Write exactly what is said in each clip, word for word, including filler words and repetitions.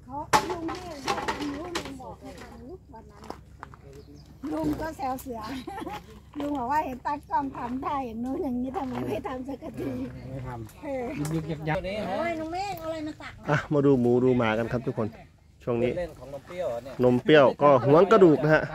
เขาลุงแม่ลุงลุงบอกให้ทำลุกวันนั้นลุงก็แซวเสือลุงบอกว่าเห็นตากล้องทำได้อย่างนู้นอย่างนี้ทำไมไม่ทำสักทีไม่ทำยึกยักยักนี่ฮะลุงแม่อะไรมาตักอ่ะมาดูหมูดูหมากันครับทุกคนช่วงนี้เล่นของนมเปรี้ยวเนี่ยนมเปรี้ยวก็หวงกระดูกนะฮะ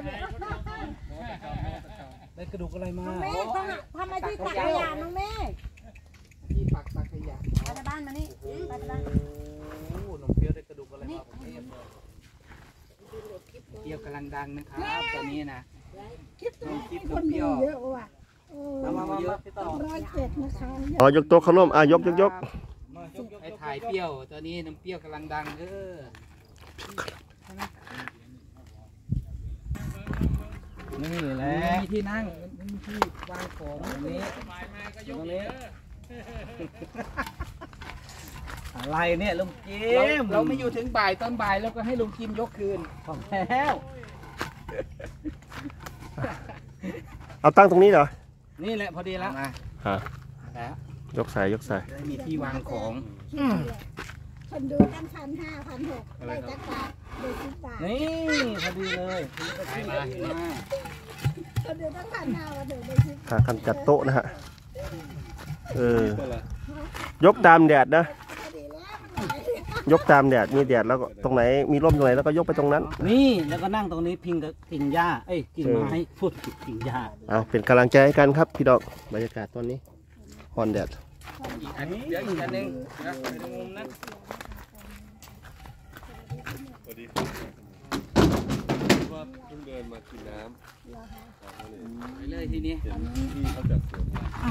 ได้กระดูกอะไรมาลุงแม่ต้องทำไมที่ตักขยะลุงแม่ที่ปักตักขยะไปบ้านมานี่ไปบ้านโอ้นมเปรี้ยวได้กระดูกอะไรมาผมเทียบเลยเปรี้ยวกำลังดังนะครับตอนนี้นะคลิปคนดูเยอะว่ะมามามาพี่ต่อร้อยเจ็ดนะคะอ๋อยกโต๊ะขนมอ่ะยกยกยกไอ้ถ่ายเปรี้ยวตอนนี้น้ำเปรี้ยวกำลังดังเออนี่แหละมีที่นั่งมีที่วางของตรงนี้ตรงนี้อะไรเนี่ยลุงจิมเราไม่อยู่ถึงบ่ายตอนบ่ายแล้วก็ให้ลุงจิมยกคืนของแล้วเอาตั้งตรงนี้เหรอนี่แหละพอดีแล้วมาฮะแล้วยกใส่ยกใส่มีที่วางของคนดูตั้งพันห้าพันหกได้จักรบาทได้สิบบาทนี่พอดีเลยไปมาเห็นมาคนดูตั้งพันห้าวันเดียวได้สิบบาทหาคำจัดโต๊ะนะฮะเออยกตามแดดนะยกตามแดดมีแดดแล้วก็ตรงไหนมีร่มตรงไหนแล้วก็ยกไปตรงนั้นนี่แล้วก็นั่งตรงนี้พิงกับกิ่งหญ้าเอ้ยกิ่งไม้พูดกิ่งหญ้าเอาเป็นกำลังใจให้กันครับพี่ดอกบรรยากาศตอนนี้ฮอนแดดอันนี้เดี๋ยวอีกอันหนึ่งนะไปตรงมุมนั้นว่าเพิ่งเดินมากินน้ำไปเลยทีนี้ที่เขาจัดสวน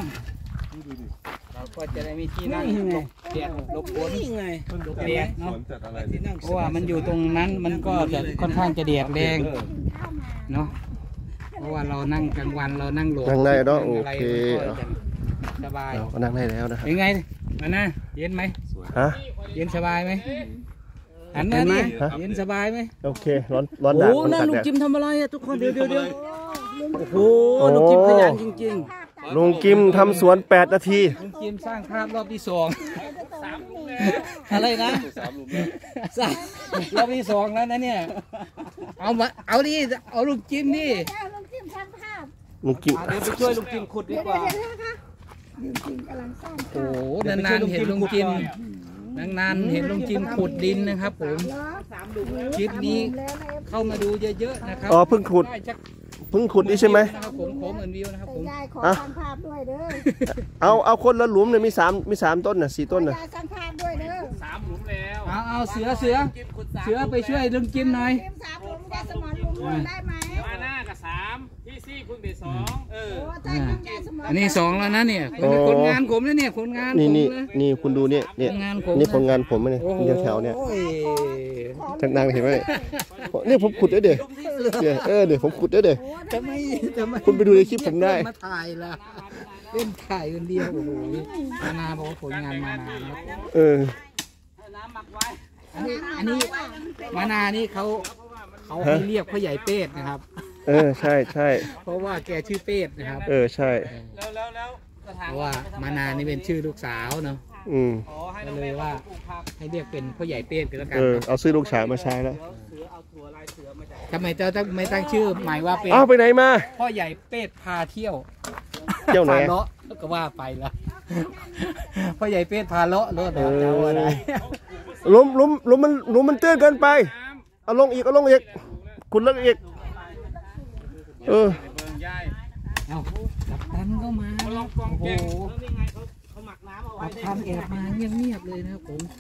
เราก็จะได้มีที่นั่งหลบแดดหลบฝนไงหลบแดดเนาะเพราะว่ามันอยู่ตรงนั้นมันก็จะค่อนข้างจะแดดแรงเนาะเพราะว่าเรานั่งกลางวันเรานั่งหลบนั่งได้เนาะโอเคสบายก็นั่งได้แล้วนะครับยังไงมานะเย็นไหมฮะเย็นสบายไหมหันหน้าดิเย็นสบายไหมโอเคร้อนร้อนแดดโอ้นั่นลุงจิมทำอะไรอะทุกคนเดี๋ยวเดี๋ยวเดี๋ยวโอ้โหลุงจิมขยันจริงๆลุงจิมทำสวนแปดนาทีลุงจิมสร้างภาพรอบที่สองอะไรนะสร้างรอบที่สองแล้วนะเนี่ยเอามาเอาดิเอาลุงจิมดิลุงจิมสร้างภาพลุงจิมเดี๋ยวไปช่วยลุงจิมขุดดีกว่าลุงจิมกำลังสร้างโอ้นานๆเห็นลุงจิมนานๆเห็นลุงจิมขุดดินนะครับผมคลิปนี้เข้ามาดูเยอะๆนะครับอ๋อเพิ่งขุดเพิ่งขุดนี่ใช่ไหมนะครับผมผมเหมือนวิวนะครับผมขอสร้างภาพด้วยเด้อเอาเอาคนละหลุมเลยมีสามมีสามต้นน่ะสี่ต้นน่ะสร้างภาพด้วยเด้อสามหลุมแล้วเอาเอาเสือเสือเสือไปช่วยลุงจิมหน่อยสามหลุมได้สมอนลุงได้ไหมมาหน้ากับสามพี่ซี่คุณเบสสองเอออันนี้สองแล้วนะเนี่ยผลงานผมนะเนี่ยผลงานนี่นี่นี่คุณดูเนี่ยเนี่ยนี่ผลงานผมเนี่ยนี่แถวเนี่ยจังดังเห็นไหมนี่ผมขุดได้เด็กเออเดี๋ยวผมขุดได้เด็กจะไม่จะไม่คุณไปดูในคลิปผมได้มาถ่ายละเล่นถ่ายคนเดียวโอ้โหมานาบอกว่าผลงานมานาเอออันนี้อันนี้มานานี่เขาเขาให้เรียกพ่อใหญ่เป้นะครับเออใช่ใช่เพราะว่าแกชื่อเป้นะครับเออใช่แล้วแล้วแล้วเพราะว่ามานานี่เป็นชื่อลูกสาวเนาะอืมก็เลยว่าให้เรียกเป็นพ่อใหญ่เป้กันแล้วกันเออเอาซื้อลูกชายมาใช้แล้วทำไมเจ้าต้องไม่ตั้งชื่อหมายว่าเป็นอ้าวไปไหนมาพ่อใหญ่เป้พาเที่ยวเที่ยวไหนเลาะก็ว่าไปแล้วพ่อใหญ่เป้พาเลาะเลาะเดี๋ยวเอาอะไรล้มล้มล้มมันล้มมันเตื้อเกินไปเอาลงอีกเอาลงอีกคุณลงอีกเออเอากัปตันก็มาโอ้โหกัปตันแอบมาเงียบๆเลยนะครับผม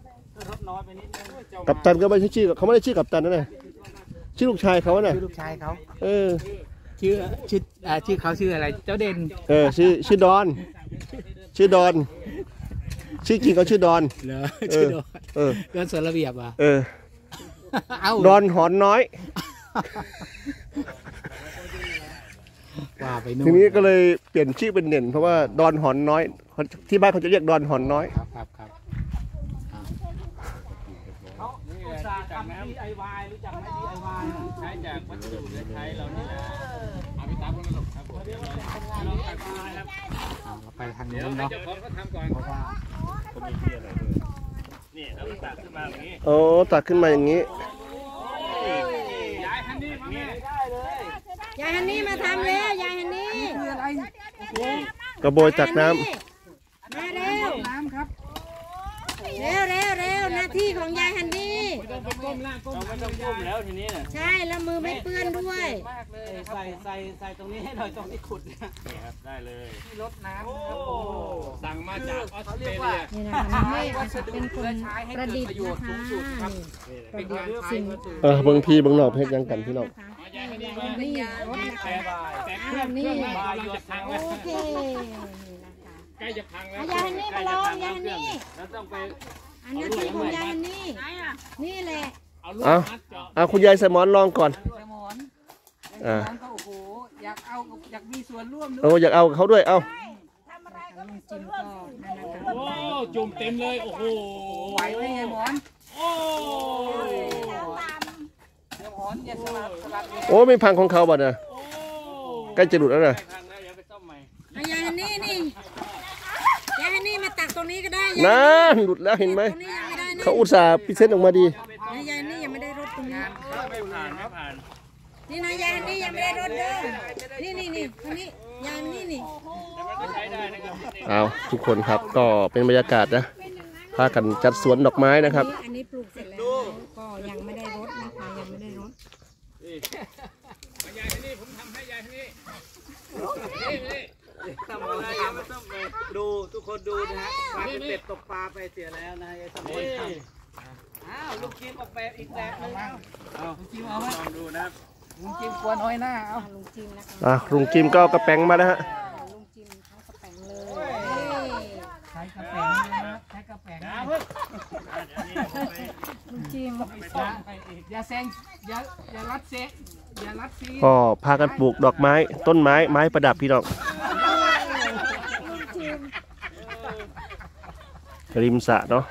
กัปตันก็ไม่ใช่ชื่อเขาไม่ได้ชื่อกัปตันนั่นเลยชื่อลูกชายเขาน่ะชื่อลูกชายเขาเออชื่อชื่ออ่าชื่อเขาชื่ออะไรเจ้าเด่นเออชื่อชื่อดอนชื่อดอนชื่อจริงเขาชื่อดอนเหรอชื่อดอนเออดอนสระเบียบอ่ะเออดอนหอนน้อยว่าไปทีนี้ก็เลยเปลี่ยนชื่อเป็นเด่นเพราะว่าดอนหอนน้อยที่บ้านเขาจะเรียกดอนหอนน้อยครับครับครับจากน้ำ ดี ไอ วาย รู้จักไหม ดี ไอ วาย ใช้จากวัสดุเหลือใช้เรานี่แหละเอาไปตามกันหรอกครับผมเราไปทางนู้นเนาะเจ้าของก็ทำก่อนเพราะว่าเขามีที่อะไรด้วยนี่เราตักขึ้นมาอย่างนี้โอ้ตักขึ้นมาอย่างนี้ยายฮันนี่มาแม่ได้เลยยายฮันนี่มาทำแล้วยายฮันนี่คืออะไรกระโบยตักน้ำมาเร็วน้ำครับเร็วเร็วเร็วหน้าที่ของยายฮันนี่ต้องไปก้มล่างก้มไม่ต้องก้มแล้วทีนี้น่ะใช่แล้วมือไม่เปื้อนด้วยมากเลยใส่ใส่ใส่ตรงนี้ให้หน่อยตรงที่ขุดเนี่ยนี่ครับได้เลยที่รดน้ำโอ้ครับโอ้สั่งมาจากออสเขาเตรเรียกเลีว่ายนี่นะคะให้เป็นคนใช้ให้ประเกิดดิษประฐ์โยชนะน์สูคะงสุดครับเป็นการสิ่งเออเบิ่งพี่เบิ่งนอกเพชรยังกันพี่น้องยายฮันนี่มานี่รถนะคะแต่แต่เครื่องเครื่องบายจะพังแล้วโอเคใกล้จะพังแล้วยายฮันนี่มาลองยายฮันนี่แล้วต้องไปอันหน้าที่ของยายฮันนี่นี่แหละเอาลูกเอามัดเจาะเอาคุณยายสมอนลองก่อนสมอนอ่าสมอนก็โอ้โหอยากเอาอยากมีส่วนร่วมด้โอ้วยอยากเอาเขาด้วย เอาลุงจิมก็นั่นนะคะโอ้จุ่มเต็มเลยโอ้โหไหวไหมไงหมอนโอ้เดี๋ยวหมอนอย่าสลับสลับเลยโอ้ไม่พังของเขาบ่นะโอ้ใกล้จะหลุดแล้วนะพังแล้วเดี๋ยวไปซ่อมใหม่เอายายฮันนี่นี่ยายฮันนี่มาตักตรงนี้ก็ได้นั่นหลุดแล้วเห็นไหมตรงนี้ยังไม่ได้นะเขาอุตส่าห์พิเศษออกมาดียายฮันนี่ยังไม่ได้รถตรงนี้ไม่ผ่านไม่ผ่านนี่นะยายฮันนี่ยังไม่ได้รถเด้อนี่นี่นี่คนนี้ยายฮันนี่นี่แต่มันก็ใช้ได้นะครับเอาทุกคนครับก็เป็นบรรยากาศนะพากันจัดสวนดอกไม้นะครับอันนี้ปลูกเสร็จแล้วก็ยังไม่ได้รถนะคะยังไม่ได้รถยายที่นี่ผมทำให้ยายที่นี่นี่นี่ทำอะไรยังไม่ต้องไปดูทุกคนดูนะฮะกลายเป็นเป็ดตกปลาไปเสียแล้วนะไอ้สมอนอ้าวลูกจิมออกแบบอีกแบบนึงเอาลูกจิมเอาไหมลองดูนะครับลุงจิมกลัวน้อยหน้าเอาลุงจิมนะคะอ่ะลุงจิมก็เอากระแปงมาแล้วฮะลุงจิมทั้งกระแปงเลยใช้กระแปงนะครับใช้กระแปงนะลุงจิมอย่าแซงอย่าอย่ารัดเซะอย่ารัดซีก็พากันปลูกดอกไม้ ต้นไม้ไม้ประดับพี่น้องริมสระเนาะ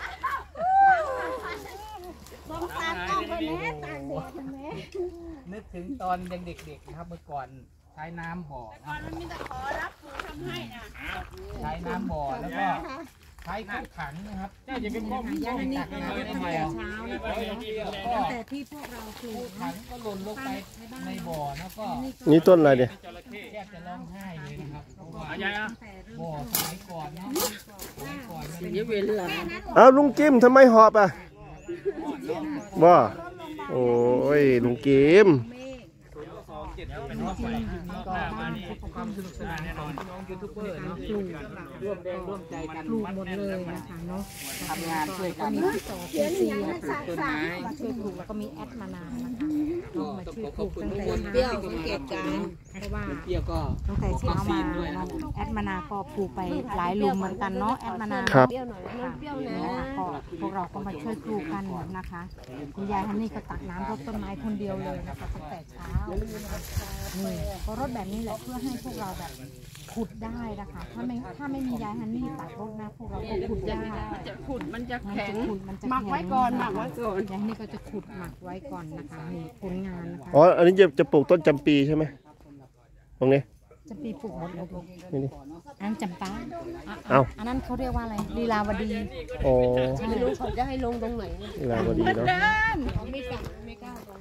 สงสารต้องคนแม่ต่างเด็กคนแม่นึกถึงตอนยังเด็กๆนะครับเมื่อก่อนใช้น้ำบ่อก่อนมันมีแต่ขอรับครูทำให้นะใช้น้ำบ่อแล้วก็ใช้เครื่องขันนะครับเจ้าอย่าไปพ่อพี่ยายฮันนี่ตักคือน้ำตั้ได้งไหมแต่อ่ะเช้านะคะก็ตั้งแต่ที่พวกเราปลูกขันก็หล่นลงไปในบ่อแล้วก็นี่ต้นอะไรเนี่ยแทบจะร้องไห้เลยนะครับเพราะว่าเอายายอ่ะบ่อสมัยก่อนเนาะสมัยก่อนมันเวลาเอาลุงจิมทำไมหอบอ่ะว่าโอ้ยลุงจิมเป็นห้องใหม่ก็มานี่ความสนุกสนานแน่นอนพี่น้องยูทูบเบอร์เนาะร่วมแรงร่วมใจกันปลูกหมดเลยนะคะเนาะทำงานช่วยกันมีที่ต่อที่สี่นะคะต้นไม้ช่วยปลูกแล้วก็มีแอดมานานนะคะก็มาช่วยปลูกตั้งแต่เช้าสังเกตการเพราะว่าเปรี้ยวก็ตั้งแต่เช้ามาเนาะแอดมานาก็ปลูกไปหลายหลุมเหมือนกันเนาะแอดมานาครับค่ะก็พวกเราก็มาช่วยปลูกกันนะคะคุณยายฮันนี่ก็ตักน้ำรดต้นไม้คนเดียวเลยนะคะตั้งแต่เช้านี่ก็รดแบบนี้แหละเพื่อให้พวกเราแบบขุดได้นะคะถ้าไม่ถ้าไม่มียายฮันนี่ตักรดนะพวกเราก็ขุดได้จะขุดมันจะแข็งขุดมันจะหมักไว้ก่อนหมักไว้ก่อนยายฮันนี่ก็จะขุดหมักไว้ก่อนนะคะนี่ผลงานนะคะอ๋ออันนี้จะจะปลูกต้นจำปีใช่ไหมตรงนี้จะปีปลูกหมดเลยลูกนี่นี่อันนั้นจำปาะเอ้าอันนั้นเขาเรียกว่าอะไรลีลาวดีโอ้ไม่รู้เขาจะให้ลงตรงไหนเวลาพอดีเนาะไม่กล้าไม่กล้าลง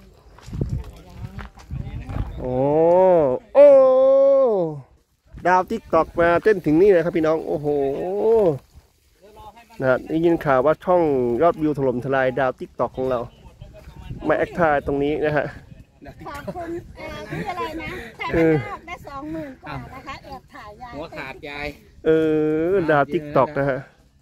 โอ้โอ้ดาวติ๊กตอกมาเต้นถึงนี่นะครับพี่น้องโอ้โหนะได้ยินข่าวว่าช่องยอดวิวถล่มทลายดาวติ๊กตอกของเรามาแอคท่าตรงนี้นะฮะขอบคุณเอ่อที่อะไรนะถ่ายเออภาพได้สองหมื่นกว่านะคะแอบถ่ายยายหัวขาดยายเออดาวติ๊กตอกนะฮะ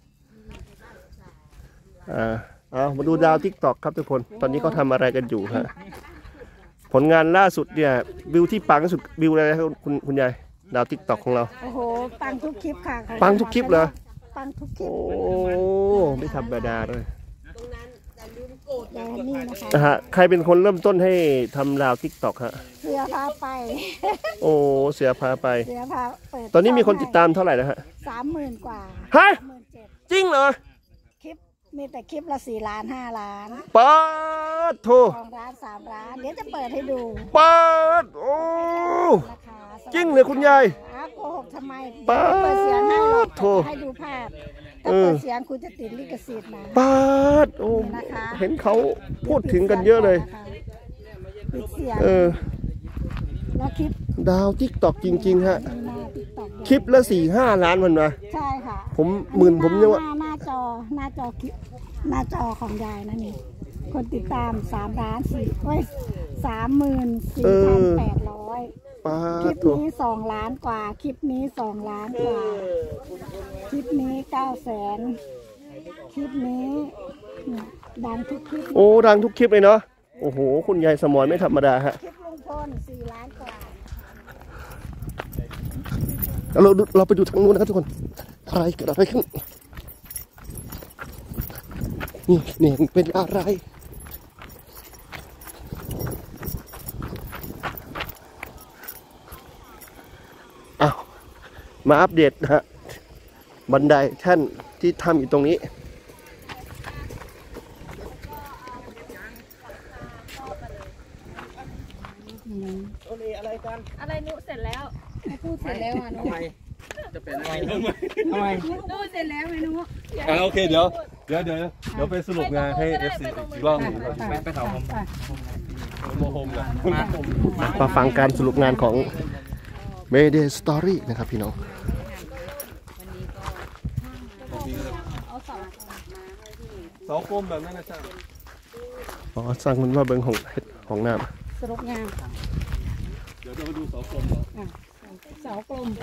อ่าเอามาดูดาวติ๊กตอกครับทุกคนตอนนี้เขาทำอะไรกันอยู่ฮะผลงานล่าสุดเนี่ยวิวที่ปังที่สุดวิวอะไรนะครับคุณคุณยายดาวติ๊กตอกของเราโอ้โหปังทุกคลิปค่ะปังทุกคลิปเหรอปังทุกคลิโอ้ปไม่ธรรมดาเลยยายนี่นะคะนะฮะใครเป็นคนเริ่มต้นให้ทำดาวติ๊กตอกฮะเสือพาไปโอ้เสียพาไปเสือพาเปิดตอนนี้มีคนติดตามเท่าไหร่นะฮะสามหมื่นกว่าฮะหมื่นเจ็ดจริงเหรอคลิปมีแต่คลิปละสี่ล้านห้าล้านป๊าดโทสองล้านสามล้านเดี๋ยวจะเปิดให้ดูป๊าดโอ้ราคาจริงเลยคุณยายอ้าวโกหกทำไมป๊าดเปิดเสียงให้หรอกโถให้ดูภาพถ้าเปิดเสียงคุณจะติดลิขสิทธิ์นะปาดโอ้นี่นะคะเห็นเขาพูดถึงกันเยอะเลยปิดเสียงเออแล้วคลิปดาวทิกตอกจริงๆฮะหน้าติ๊กต็อกคลิปละสี่ห้าล้านมันมาใช่ค่ะผมหมื่นผมยังหว่าน้าหน้าจอหน้าจอคลิปหน้าจอของยายนะนี่คนติดตามสามล้านสี่โอ้ยสามหมื่นสี่พันแปดร้อยปาคลิดปโถนี้สองล้านกว่า คลิปนี้สองล้านกว่า คลิปนี้เก้าแสน คลิปนี้เนี่ยดังทุกคลิปโอ้ดังทุกคลิปเลยเนาะโอ้โหคุณยายสมรไม่ธรรมดาฮะคลิปลุงพลสี่ล้านกว่าแล้วเราดูเราไปดูทางนู้นนะครับทุกคนอะไรเกิดอะไรขึ้นนี่เนี่ยเป็นอะไรอ้าวมาอัปเดตนะฮะบันไดแท่นที่ทำอยู่ตรงนี้อะไรนุเสร็จแล้วพูดเสร็จแล้วอ่ะนุจะเป็นอะไรทำไมพูดเสร็จแล้วไอ้นุอ่าโอเคเดี๋ยวเดี๋ยวเดี๋ยวเดี๋ยวไปสรุปงานให้ เอฟ ซี อีกรอบหนึงครับไปไปเขาผมโมโฮมนะมาฟังการสรุปงานของ Mayday Story นะครับพี่น้องเสาโคมแบบนั้นนะจ๊ะอ๋อสั่งมันว่าเบิ้งของของน้สรุปงานเดี๋ยวจะมาดูเสาโคมเนาะเสากลม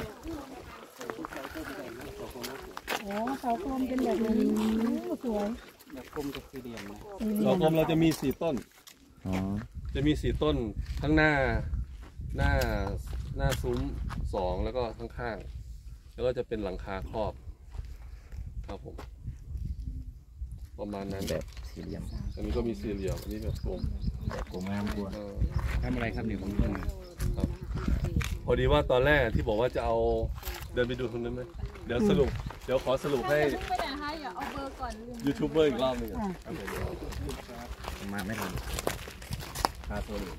โอ้เสากลมเป็นแบบนี้สวยแบบกลมกับสี่เหลี่ยมนะเสาโคมเราจะมีสี่ต้นจะมีสี่ต้นทั้งหน้าหน้าหน้าซุ้มสองแล้วก็ข้างๆแล้วก็จะเป็นหลังคาครอบครับผมประมาณนั้นแบบสี่เหลี่ยมอันนี้ก็มีสี่เหลี่ยมอันนี้แบบกลมแบบโกงามกลัวเออทำอะไรครับเนี่ยผมเพิ่งมาครับพอดีว่าตอนแรกที่บอกว่าจะเอาเดินไปดูตรงนั้นไหมเดี๋ยวสรุปเดี๋ยวขอสรุปให้ไปไหนคะอย่าเอาเบอร์ก่อนลืมยูทูบเบอร์อีกรอบหนึงอะครับผมมาไม่ทันคาตัวหนึ่ง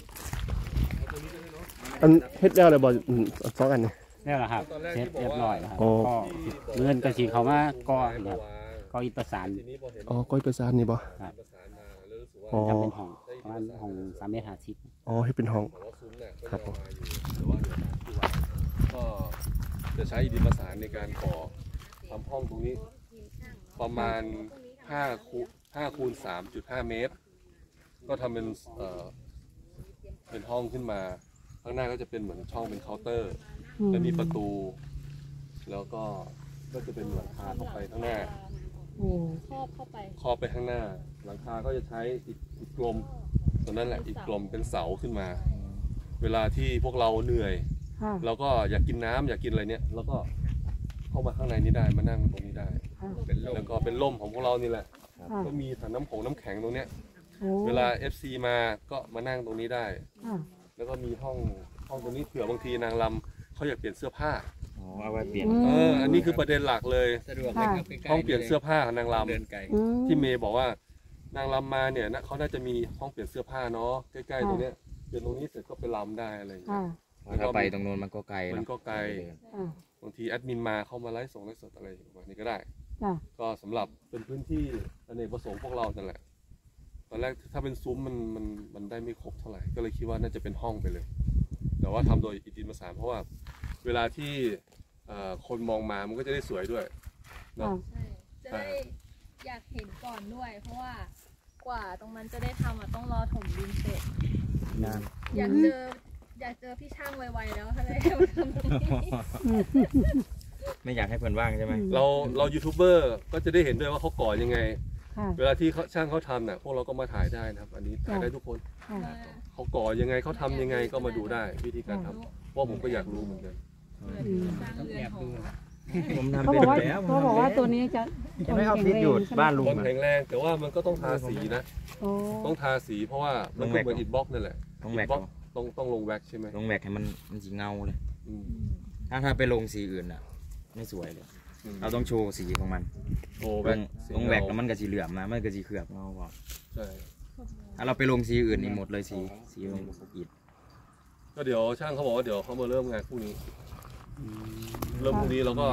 ำอันเฮ็ดแล้วเลยบอกอืมสองอันนี่นี่แหละครับเสร็จเรียบร้อยแล้วครับโอ้ก็เงินกระชีเขามาก็ครับก็อีประสานทีนี้พอเห็นอ๋อก้อยประสานนี่บ่ครับประสานมาแล้วรู้สึกว่าอ๋อทำเป็นห้องประมาณห้องสามเมตรห้าสิบอ๋อให้เป็นห้องแต่ว่าซุ้มเนี่ยก็ครับผมยังมาอยู่แต่ว่าเดี๋ยวที่วัดก็จะใช้อิฐประสานในการก่อทำห้องตรงนี้ ประมาณห้าคูห้าคูณสามจุดห้าเมตร ก็ทำเป็นเอ่อเป็นห้องขึ้นมา ข้างหน้าก็จะเป็นเหมือนช่องเป็นเคาน์เตอร์แล้วมีประตู แล้วก็ก็จะเป็นหลังคาเข้าไปข้างหน้าครอบเข้าไปครอบไปข้างหน้า หลังคาก็จะใช้อิฐอิฐกลมตัวนั้นแหละอิฐกลมเป็นเสาขึ้นมา เวลาที่พวกเราเหนื่อย เราก็อยากกินน้ำอยากกินอะไรเนี่ยแล้วก็เข้ามาข้างในนี้ได้มานั่งตรงนี้ได้แล้วก็เป็นร่มของพวกเรานี่แหละก็มีถังน้ำผงน้ำแข็งตรงเนี้ยเวลา เอฟ ซี มาก็มานั่งตรงนี้ได้ แล้วก็มีห้องห้องตรงนี้เผื่อบางทีนางรำเขาอยากเปลี่ยนเสื้อผ้าอ๋อเอาไว้เปลี่ยนเอออันนี้คือประเด็นหลักเลยสะดวกเลยครับใกล้ๆห้องเปลี่ยนเสื้อผ้าของนางรเดินไกลำที่เมย์บอกว่านางรำมาเนี่ยนะเขาน่าจะมีห้องเปลี่ยนเสื้อผ้าเนาะใกล้ๆตรงเนี้ยเปลี่ยนตรงนี้เสร็จก็ไปรำได้อะไรอย่างเงี้ยถ้าไปตรงโน้นมันก็ไกลมันเนาะก็ไกล บางทีแอดมินมาเข้ามาไลฟ์ส่งไลฟ์สดอะไรประมาณนี้ก็ได้ ก็สำหรับเป็นพื้นที่อเนกประสงค์พวกเรานั่นแหละ ตอนแรกถ้าเป็นซุ้มมันมันมันได้ไม่ครบเท่าไหร่ ก็เลยคิดว่าน่าจะเป็นห้องไปเลย แต่ว่าทำโดยอิฐดินประสานเพราะว่าเวลาที่เอ่อคนมองมามันก็จะได้สวยด้วยเนาะใช่ จะได้อยากเห็นก่อนด้วย เพราะว่ากว่าตรงนั้นจะได้ทำอ่ะต้องรอถมดินเสร็จนานอยากเจออยากเจอพี่ช่างไวๆแล้วอะไรมาทำตรงนี้ไม่อยากให้เพื่อนว่างใช่ไหมเราเรายูทูบเบอร์ก็จะได้เห็นด้วยว่าเขาก่อยังไง เวลาที่เขาช่างเขาทำเนี่ยพวกเราก็มาถ่ายได้นะครับ อันนี้ถ่ายได้ทุกคนเขาก่อยังไงเขาทำยังไงก็มาดูได้วิธีการทำเพราะผมก็อยากรู้เหมือนกันสร้างเรือนหอผมทำเขาเป็บนอกว่าแล้วเขาบอกว่าตัวนี้จะจะไม่เอาฟิตอยู่บ้านลุงคนอะแข็งแรงแต่ว่ามันก็ต้องทาสีนะโอ้ต้องทาสีเพราะว่ามันก็เหมือนอิฐบล็อกนั่นแหละต้องแว็กบล็อกต้องต้องลงแว็กใช่ไหมลงแว็กให้มันมันสีเงาเลยอืมถ้าถ้าไปลงสีอื่นอ่ะ ไม่สวยเลยอืมเราต้องโชว์สีของมันโอ้ลแว็กงลงแว็กแล้วมันก็สีเหลืองนะมันก็สีเขือบเงาก่อนใช่ถ้าเราไปลงสีอื่นนี่หมดเลยสีสีลงอิฐก็เดี๋ยวช่างเขาบอกว่าเดี๋ยวเขามาเริ่มงานพรุ่งนี้ เริ่มพรุ่งนี้เราก็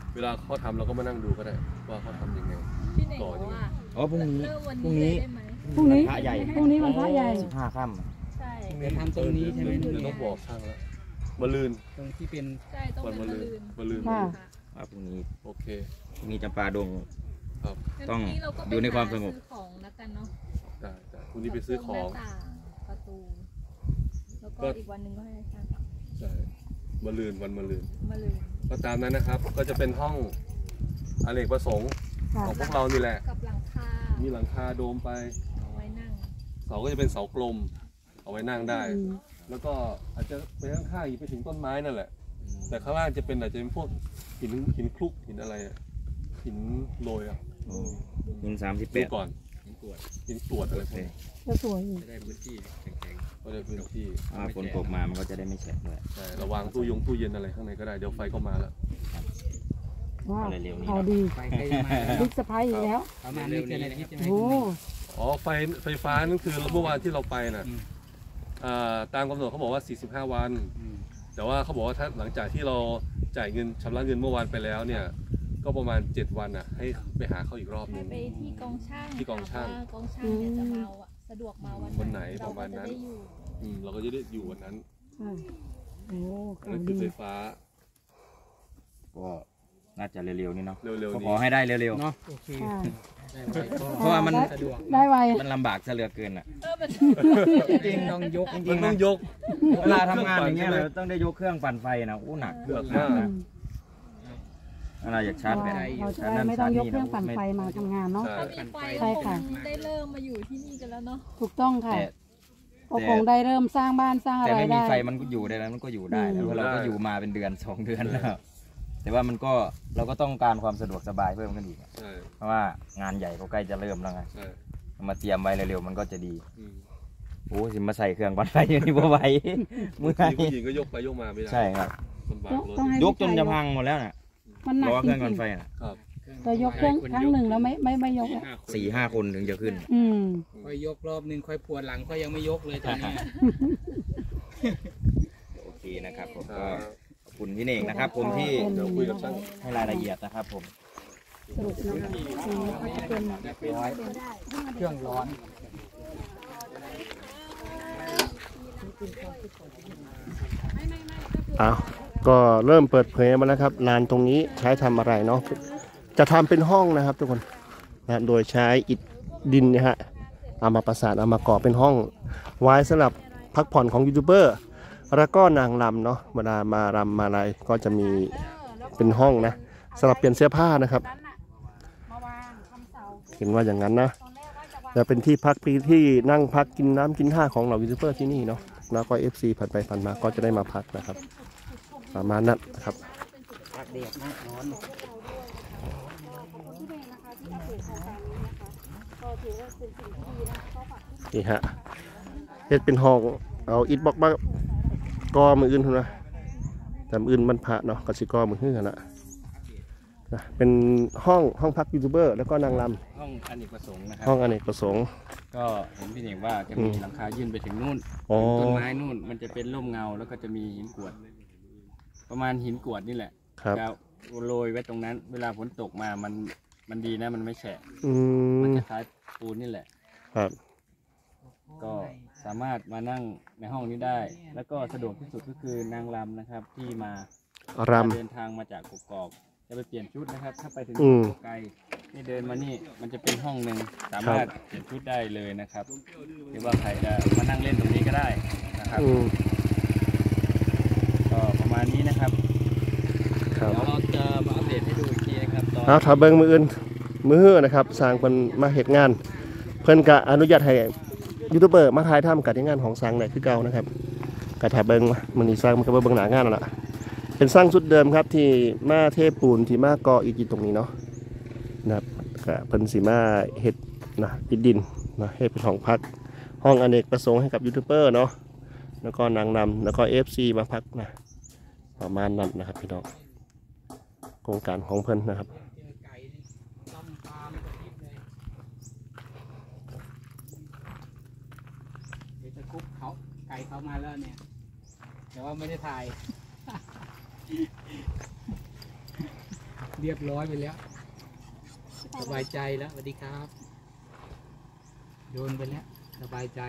เวลาเขาทำเราก็มานั่งดูก็ได้ว่าเขาทำยังไงพี่เน่งบอกว่าอ๋อพรุ่งนี้เริ่มวันพรุ่งนี้นี้เลยได้ไหมพรุ่งนี้พระใหญ่พรุ่งนี้วันพระใหญ่สิบห้าค่ใช่จะทำตรงนี้ใช่ไหมเดี๋ยวต้องบอกช่างแล้วมะลืนตรงที่เป็นใช่ต้องวันเป็นมะมะลืลืนนมะลืนค่ะำว่าพรุ่งนี้โอเคพรุ่งนี้จำปาดงครับต้องงั้นพรุ่นี้เราก็ไปอยู่ในความสงบหซื้อของแล้วกันเนาะได้ได้พรุ่งนี้ไปซื้อของหน้าต่างประตู แล้วก็อีกวันหนึ่งก็ให้ช่างใช่มะลืนวันมะลืนมะลืนก็ตามนั้นนะครับ ก็จะเป็นห้องอเนกประสงค์ค่ะของพวกเรานี่แหละกับหลังคามีหลังคาโดมไปเอาไว้นั่งเสาก็จะเป็นเสากลม เอาไว้นั่งได้อืมแล้วก็อาจจะไปข้างๆอีกไปถึงต้นไม้นั่นแหละ แต่ข้างล่างจะเป็นอาจจะเป็นพวกหินหินคลุกหินอะไรอะหินโรยอ่ะยิงสามสิบแปดูดก่อนหินกรวดอะไรพวกนี้ก็สวยอยู่จะได้พื้นที่แข็งก็ได้พื้นที่ถ้าฝนตกมามันก็จะได้ไม่แฉะด้วยใช่ระวางตู้ยงตู้เย็นอะไรข้างในก็ได้เดี๋ยวไฟก็มาแล้วว้าวอะไรเร็วนี้เอาดีไฟใกล้จะมาแล้วบิ๊กสะพายอีกแล้วประมาณนี้เป็นอาทิตย์ใช่ไหมโอ้อ๋อไฟไฟฟ้านั่นคือเมื่อวานที่เราไปน่ะอืมอ่าตามกำหนดเขาบอกว่าสี่สิบห้าวันอืมแต่ว่าเขาบอกว่าถ้าหลังจากที่เราจ่ายเงินชำระเงินเมื่อวานไปแล้วเนี่ย ก็ประมาณเจ็ดวันอ่ะ ให้ไปหาเขาอีกรอบหให้นึงไปที่กองช่างที่กองช่างถมว่กองช่างเนี่ยจะมาอะสะดวกมาวันวันไหนเราประมาณนั้นก็จได้อยู่อืมเราก็จะได้อยู่วันนั้นอ่าโอ้อันข่านั่วนคือดีไฟฟ้าก็น่าจะเร็วๆนี้เนาะเร็วๆก็นี้ขอให้ได้เร็วเนาะโอเคค่ะได้ไว้ก็ๆ เพราะว่ามันสะดวกได้ไวมันลำบากซะเหลือเกินอ่ะเออมันจริงๆต้องยกจมัรินงๆต้อนะงยกเวลาทำงานอย่างเงี้ยเราต้องได้ยกเครื่องปั่นไฟนะอู้หนักหนักหนัมากนะอะไรอยากชาร์จแบตเราจะได้ไม่ต้องยกเครื่องปั่นไฟมาทำงานเนาะใช่ถ้ามีไฟใช่เราคค่ะงได้เริ่มมาอยู่ที่นี่กันแล้วเนาะถูกต้องค่ะแต่ก็คงได้เริ่มสร้างบ้านสร้างอะแต่ไรไม่มีได้ไฟมันก็อยู่ได้แล้วมันก็อยู่ได้แล้วเพราะเราก็อยู่มาเป็นเดือนสองเดือนแล้วแต่ว่ามันก็เราก็ต้องการความสะดวกสบายเพิ่มขึ้นอีกอะใช่เพราะว่างานใหญ่ก็ใกล้จะเริ่มแล้วไงใช่เอามาเตรียมไว้เร็วๆมันก็จะดีอืมโอ้สิมาใส่เครื่องปั่นไฟอย่างนี้บ่ไหวเมื่อยผู้หญิงก็ยกไปยกมาไม่ได้ใช่ครับลำบากรถต้องให้ยกจนจะพังหมดแล้วน่ะมันหนัรกอจเครื่องริปั่งนไฟน่ะครับๆเรายกเครื่องครั้งหนึ่งแล้วไม่ไม่ไม่ยกแล้วสี่ห้าคนถึงจะขึ้นอืมค่อยยกรอบนึงค่อยปวดหลังก็ยังไม่ยกเลยตอนนี้โอเคนะครับผมก็ขอบคุณพี่เน่งนะครับ ผมที่เดี๋ยวคุยกับช่างให้รายละเอียดนะครับผมสรุปนะคะอืมก็จะเป็นเครื่องร้อนอ้าวก็เริ่มเปิดเผยมาแล้วครับลานตรงนี้ใช้ทำอะไรเนาะจะทำเป็นห้องนะครับทุกคนนะโดยใช้อิฐดินเนะฮะเอามาประสานเอามาก่อเป็นห้อง ไว้สำหรับพักผ่อนของยูทูบเบอร์แล้วก็นางรำเนาะเวลามารำมาอะไรก็จะมีเป็นห้องนะสำหรับเปลี่ยนเสื้อผ้านะครับ เห็นว่าอย่างนั้นนะจะเป็นที่พักที่นั่งพักกินน้ำกินท่าของเหล่ายูทูบเบอร์ที่นี่เนาะแล้วก็ เอฟ ซี ผ่านไปผ่านมาก็จะได้มาพักนะครับประมาณนั้นนะครับพักเด็กมากร้อนนี่ฮะเฮ็ดเป็นห้องเอาอิฐบล็อกมากอมืออื่นทุนนะแต่มืออื่นมันพระเนาะก็สิกอมือหื้อนะนะเป็นห้องห้องพักยูทูบเบอร์แล้วก็นางรห้องอเนกประสงค์นะครัำห้องอเนกประสงค์ก็เห็นพี่เน่งว่าจะมีอืมหลังคายื่นไปถึงนู่นอ๋อถึงต้นไม้นู่นมันจะเป็นร่มเงาแล้วก็จะมีหินกรวด ประมาณหินกรวดนี่แหละครับจะโรยไว้ตรงนั้น เวลาฝนตกมามันมันดีนะมันไม่แฉะอืมันมจะคล้ายปูนนี่แหละครับก็สามารถมานั่งในห้องนี้ได้ แล้วก็สะดวกที่สุดก็คือนางรำนะครับ ที่มารำเดินทางมาจากกกอกจะไปเปลี่ยนชุดนะครับ ถ้าไปถึงอืมไกลนี่เดินมานี่มันจะเป็นห้องหนึ่งสามารถเปลี่ยนชุดได้เลยนะครับหรือว่าใครจะมานั่งเล่นตรงนี้ก็ได้นะครับอืมก็ประมาณนี้นะครับครับเดี๋ยวเราจะมาอัปเดตให้ดูอีกทีนะครับตอนเอาถ้าเบิ่งมืออื่นมือหื้อนะครับสร้างเป็นมาเหตุงาน เพิ่นก็อนุญาตให้ยูทูบเบอร์มาถ่ายทำกับที่งานของสร้างไหนคือเก่านะครับก็ถ้าเบิ่งมันนี่สร้างมันก็เบิ่งหน้างานนั่นแหละเป็นสร้างชุดเดิมครับที่มาเทปูนที่มาก่ออิฐอยู่ตรงนี้เนาะนะครับก็เพิ่นสิมาเฮ็ดนะอิฐดินนะเฮ็ดเป็นห้องพัก ห้องอเนกประสงค์ให้กับยูทูบเบอร์เนาะแล้วก็นางนำแล้วก็ เอฟ ซี มาพักนะประมาณนั้นนะครับพี่น้องโครงการของเพิ่นนะครับเดี๋ยวจะคุกเขาไก่เขามาแล้วเนี่ย แต่ว่าไม่ได้ถ่ายเรียบร้อยไปแล้วสบายใจแล้วสวัสดีครับโยนไปแล้วสบายใจ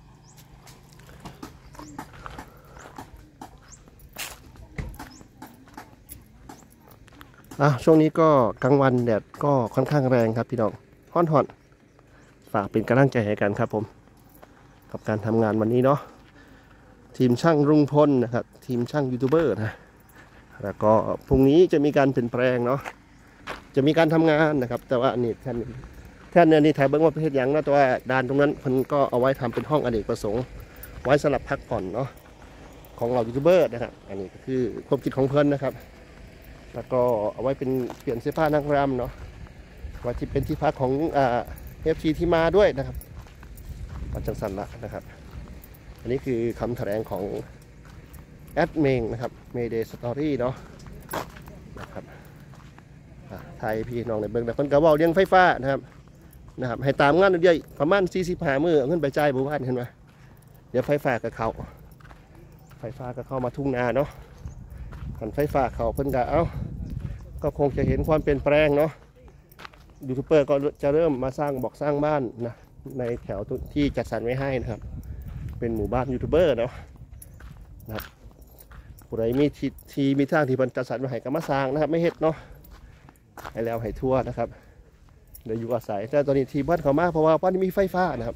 อ่ะช่วงนี้ก็กลางวันแดดก็ค่อนข้างแรงครับพี่น้องฮ้อนๆฝากเป็นกำลังใจให้กันครับผมกับการทำงานวันนี้เนาะทีมช่างรุ่งพลนะครับทีมช่างยูทูบเบอร์นะแล้วก็พรุ่งนี้จะมีการเปลี่ยนแปลงเนาะจะมีการทำงานนะครับแต่ว่านี่แท่นแท่นเนี่ยนี่ถ่ายเบิ้งว่าประเภทยังนะแต่ว่าด้านตรงนั้นมันก็เอาไว้ทำเป็นห้องอเนกประสงค์ไว้สำหรับพักผ่อนเนาะของเรายูทูบเบอร์นะครับอันนี้ก็คือความคิดของเพิ่นนะครับแล้วก็เอาไว้เป็นเปลี่ยนเสื้อผ้านั่งรำเนาะไว้ที่เป็นที่พักของเอฟซีที่มาด้วยนะครับปัจจังสันละนะครับอันนี้คือคำแถลงของแอดเมงนะครับเมเดย์สตอรี่เนาะนะครับไทยพี่น้องในเบิ้งแต่คนกระบอกเลี้ยงไฟฟ้านะครับนะครับให้ตามงานเรื่อยๆประมาณสี่สิบห้ามือเงินไปจ่ายบุบ้านเห็นไหมเดี๋ยวไฟฟ้าก็เข้าไฟฟ้าก็เข้ามาทุ่งนาเนาะหันไฟฟ้าเข้าเพิ่นก็เอาก็คงจะเห็นความเปลี่ยนแปลงเนาะยูทูบเบอร์ก็จะเริ่มมาสร้างบอกสร้างบ้านนะในแถวที่จัดสรรไว้ให้นะครับเป็นหมู่บ้านยูทูบเบอร์เนาะนะครับผู้ใดมีที่ทีมีทางที่เพิ่นจัดสรรไว้ให้ก็มาสร้างนะครับไม่เฮ็ดเนาะให้แล้วให้ทั่วนะครับเดี๋ยวอยู่อาศัยแต่ตอนนี้ทีบ้านเขามากเพราะว่าบ้านนี้มีไฟฟ้านะครับ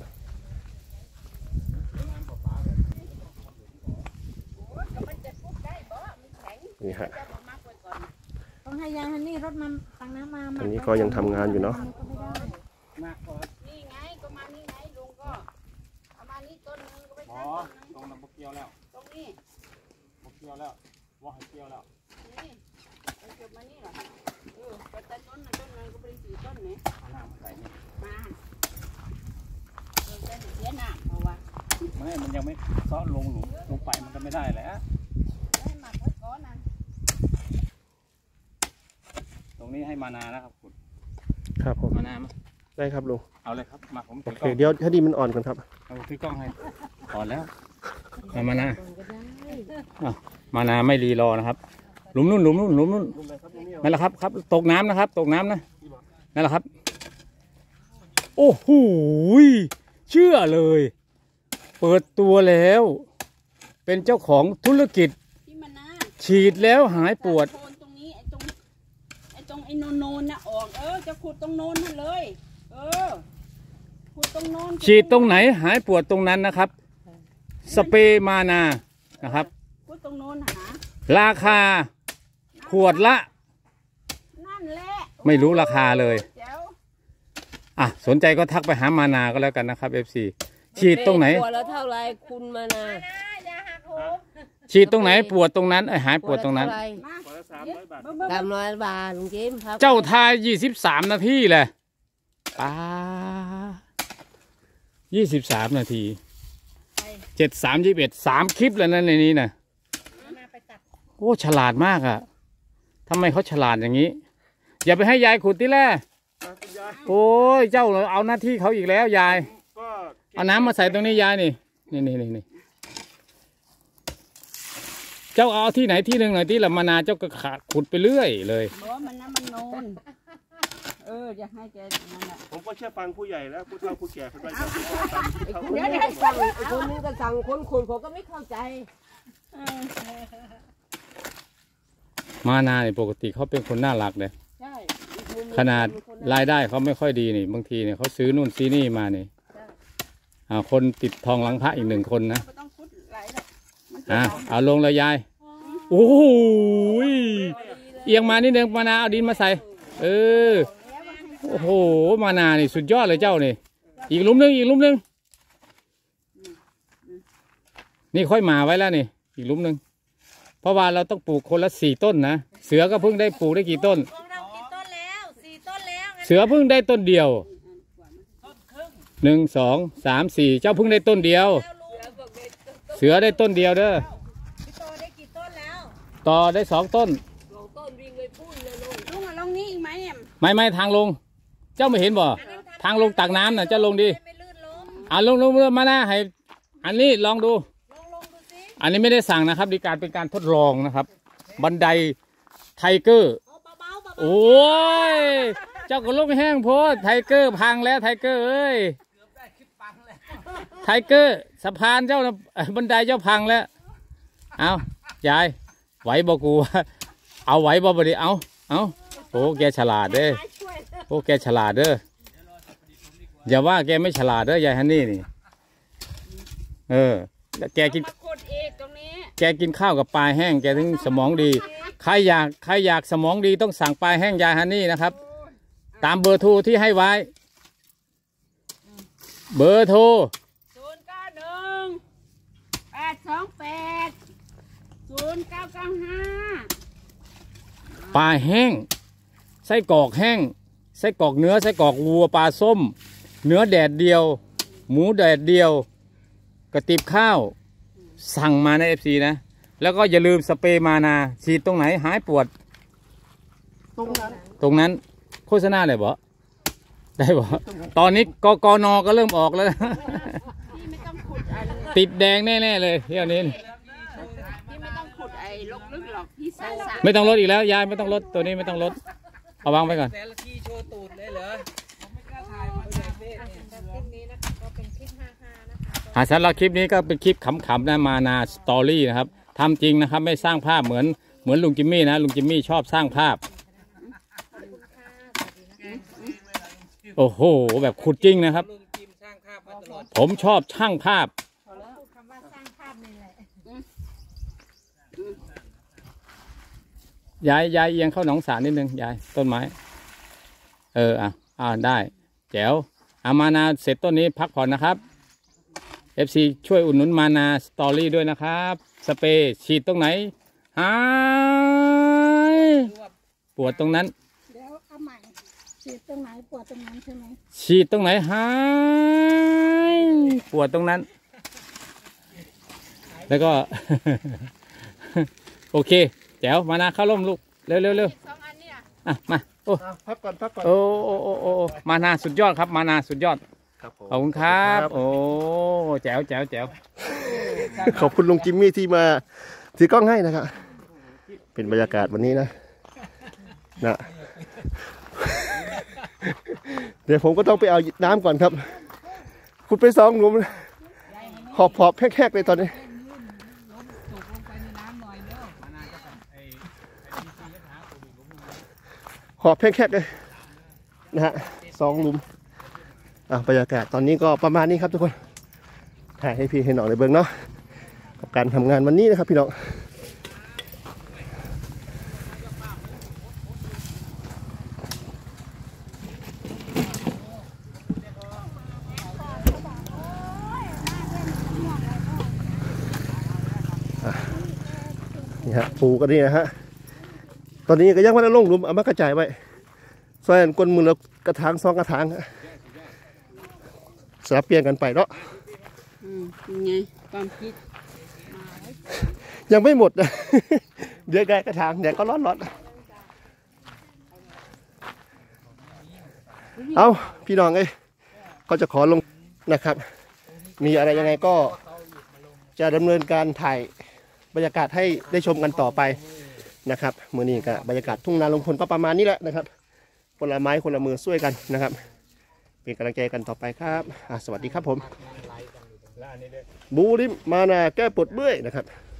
นี่ฮะต้องให้ยายฮันนี่รถมันตังน้ำมาอันนี้ก็ยังทำงานอยู่เนาะนี่ไงก็มานี่ไงลุงก็เอามานี่ต้นนึงก็ไปอ๋อตั้งต้นนึงตรงนั้นพวกเกี่ยวแล้วตรงนี้พวกเกี่ยวแล้วว่าให้เกี่ยวแล้วนี่ไปเก็บมานี่เหรอเออไปแต่ต้นนั้นต้นนึงก็ไปสี่ต้นนี่เอาน้ำมาใส่นี่มาเออแต่เสียหน้าเพราะว่าไม่มันยังไม่ซ้อนลงหลุมลงไปมันก็ไม่ได้แล้วให้หมักไว้ก่อนนะตรงนี้ให้มานานะครับคุณครับผมมานามาได้ครับลุงเอาเลยครับมาผมโอถือเคกล้องเดี๋ยวถ้าดีมันอ่อนก่อนครับเอาถือกล้องให้ถอนแล้วเอามานาอ่ะมานาไม่รีรอนะครับหลุมนู่นหลุมนู่นหลุมนู่นนั่นแหละครับครับตกน้ำนะครับ ตกน้ำนะนั่นแหละครับโอ้โหเชื่อเลย เปิดตัวแล้ว เป็นเจ้าของธุรกิจที่มานาฉีดแล้วหายปวดโคนตรงนี้ไอ้ตรงไอ้ตรงไอ้โนนโนนน่ะออกเออจะขุดตรงโนนนั่นเลยเออขุดตรงโนนฉีดตรงไหนหายปวดตรงนั้นนะครับ สเปรย์มานานะครับขุดตรงโนนหาราคาขวดละนั่นแหละไม่รู้ราคาเลยแจ๋วอ่ะสนใจก็ทักไปหามานาก็แล้วกันนะครับ เอฟ ซี ฉีดตรงไหนขวดละเท่าไรคุณมานาฉีดตรงไหนปวดตรงนั้นไอ้หายปวดตรงนั้นมาสามร้อยบาทลุงจิมครับเจ้าทายยี่สิบสามนาทีแหละป้ายี่สิบสามนาทีเจ็ดสามยี่สิบเอ็ดสามคลิปแล้วนั่นในนี้นะโอ้ฉลาดมากอะทำไมเขาฉลาดอย่างนี้ อย่าไปให้ยายขุดที่แรกโอ้ยเจ้าเอาหน้าที่เขาอีกแล้วยายเอาน้ำมาใส่ตรงนี้ยายนี่นี่นี่นี่เจ้าเอาที่ไหนที่หนึ่งหน่อยที่ละมานาเจ้าก็ขาดขุดไปเรื่อยเลยบอกว่ามันน้ำมันโนนเออจะให้แกนั่นแหละผมก็เชื่อฟังผู้ใหญ่แล้วผู้เฒ่าผู้แก่คนไปเดี๋ยวเดี๋ยวสั่งคนนึงก็สั่งคนขุดผมก็ไม่เข้าใจมานาเนี่ยปกติเขาเป็นคนน่ารักเลยใช่ขนาดรายได้เขาไม่ค่อยดีนี่บางทีเนี่ยเขาซื้อนู่นซื้อนี่มานี่อ่าคนติดทองหลังพระอีกหนึ่งคนนะต้องขุดไหลหรอกมันจะอ่ะเอาลงเลยยายโอ้โหเอียงมานิดนึงมานาเอาดินมาใส่เออโอ้โหมานานี่สุดยอดเลยเจ้านี่อีกหลุมนึงอีกหลุมนึงนี่ค่อยมาไว้แล้วนี่อีกหลุมนึงเพราะว่าเราต้องปลูกคนละสี่ต้นนะเสือก็เพิ่งได้ปลูกได้กี่ต้นของเรากี่ต้นแล้วสี่ต้นแล้วเสือเพิ่งได้ต้นเดียวหนึ่งสองสามสี่เจ้าเพิ่งได้ต้นเดียว เสือได้ต้นเดียวเด้อพี่โตได้กี่ต้นแล้วต่อได้สองต้นลุงอะลงนี้อีกไหมเนี่ยไม่ไม่ทางลง เจ้าไม่เห็นบ่ทางลงตักน้ำน่ะเจ้าลงดิไม่ลื่นล้มอ่ะลงลงลงมาหน้าให้อันนี้ลองดูลงลงดูสิอันนี้ไม่ได้สั่งนะครับดีการเป็นการทดลองนะครับ บันไดไทเกอร์เอาเบาๆเบาๆโอ้ยเจ้าก็ลงแห้งโพดไทเกอร์พังแล้วไทเกอร์เอ้ยไทเกอร์สะพานเจ้าบันไดเจ้าพังแล้วเอายายไหวบ่กูเอาไหวบ่บ่ดิเอาเอาโอ้แกฉลาดเด้อโอ้แกฉลาดเด้ออย่าว่าแกไม่ฉลาดเด้อยายฮันนี่นี่เออแกกินแกกินข้าวกับปลาแห้งแกถึงสมองดีใครอยากใครอยากสมองดีต้องสั่งปลาแห้งยายฮันนี่นะครับตามเบอร์โทรที่ให้ไว้เบอร์โทรศูนย์เก้าหนึ่งแปดสองแปดศูนย์เก้าเก้าห้าปลาแห้งไส้กรอกแห้งไส้กรอกเนื้อไส้กรอกวัวปลาส้มเนื้อแดดเดียวหมูแดดเดียวกระติบข้าวสั่งมาใน เอฟ ซี นะแล้วก็อย่าลืมสเปรย์มานาฉีดตรงไหนหายปวดตรงนั้นตรงนั้นโฆษณาเลยบ่ได้บ่ตอนนี้กกนก็เริ่มออกแล้วนะติดแดงแน่ๆเลยเที่ยวนี้พี่ไม่ต้องขุดไอ้ลกลึกหรอกพี่สาไม่ต้องลดอีกแล้วยายไม่ต้องลดตัวนี้ไม่ต้องลดเอาวางไปก่อนแต่ละทีโชว์ตูดเลยเหรอไม่กล้าถ่ายมาเลยคลิปนี้นะคะก็เป็นคลิปฮาๆนะคะสำหรับคลิปนี้ก็เป็นคลิปขำๆนะมานาสตอรี่นะครับทำจริงนะครับไม่สร้างภาพเหมือนเหมือนลุงจิมมี่นะลุงจิมมี่ชอบสร้างภาพโอ้โหแบบขุดจริงนะครับผมชอบช่างภาพยายยายเอียงเข้าหนองสารนิดนึงยายต้นไม้เอออ่ะอ่าได้แจ๋วอามานาเสร็จต้นนี้พักผ่อนนะครับ เอฟ ซี ช่วยอุดหนุนมานาสตอรี่ด้วยนะครับสเปรย์ฉีดตรงไหนหายปวดตรงนั้นเดี๋ยวเอาใหม่ฉีดตรงไหนปวดตรงนั้นใช่ไหมฉีดตรงไหนหายปวดตรงนั้นแล้วก็ โอเคแจ๋วมานาเข้าร่มลูกเร็วเร็วเร็วอ่ะมาโอ้พักก่อนพักก่อนโอ้โอ้โอ้โอ้มานาสุดยอดครับมานาสุดยอดขอบคุณครับโอ้แจ๋วแจ๋วแจ๋วขอบคุณลุงจิมมี่ที่มาถือกล้องให้นะครับเป็นบรรยากาศวันนี้นะนะเดี๋ยวผมก็ต้องไปเอาน้ำก่อนครับคุณไปสองหลุมหอบหอบแคกๆเลยตอนนี้หอบแคกๆเลยนะฮะสองหลุมบรรยากาศตอนนี้ก็ประมาณนี้ครับทุกคนถ่ายให้พี่ให้น้องในเบื้องเนาะกับการทำงานวันนี้นะครับพี่น้องนี่ฮะปูก็นี่นะฮะตอนนี้ก็ยังไม่ได้ลงหลุมเอามากระจายไว้ซอยก้นมือแล้วกระถางซองกระถางสลับเปลี่ยนกันไปเนาะไงความคิดยังไม่หมดนะเดี๋ยวไกลกระถางเดี๋ยวก็ร้อนร้อนเอาพี่น้องเอ้ยก็จะขอลงนะครับมีอะไรยังไงก็จะดำเนินการถ่ายบรรยากาศให้ได้ชมกันต่อไปนะครับมื้อนี้ก็บรรยากาศทุ่งนาลุงพลก็ประมาณนี้แหละนะครับคนละไม้คนละมือช่วยกันนะครับเป็นกำลังใจกันต่อไปครับสวัสดีครับผมบูริมมานาแก้ปวดเมื่อยนะครับ